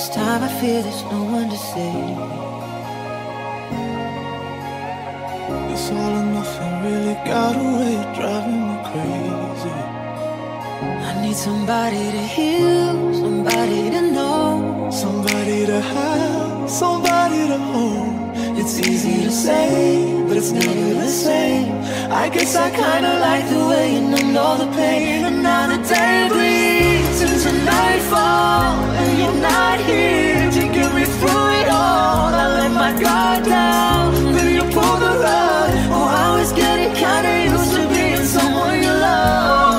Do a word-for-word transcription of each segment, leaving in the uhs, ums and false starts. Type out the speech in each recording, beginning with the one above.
This time I fear there's no one to save. This all or nothing really got away, driving me crazy. I need somebody to heal, somebody to know, somebody to have, somebody to hold. It's easy to say, but it's never the same. I guess I kinda like the way you numbed all the pain. And now the day bleeds into nightfall, and you're not here to get me through it all. I let my guard down, then you pull the rug. Oh, I was getting kinda used to being someone you love.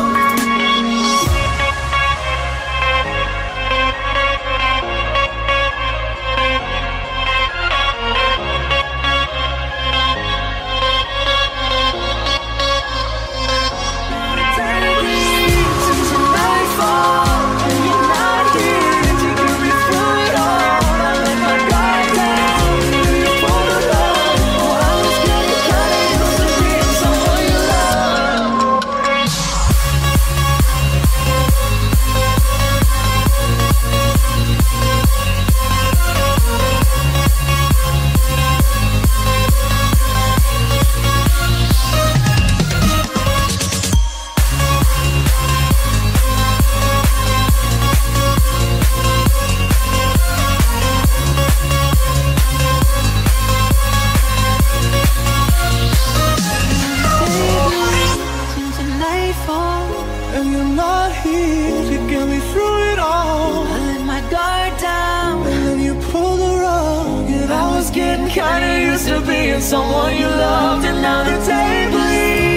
Kinda used to being someone you loved, and now the day bleeds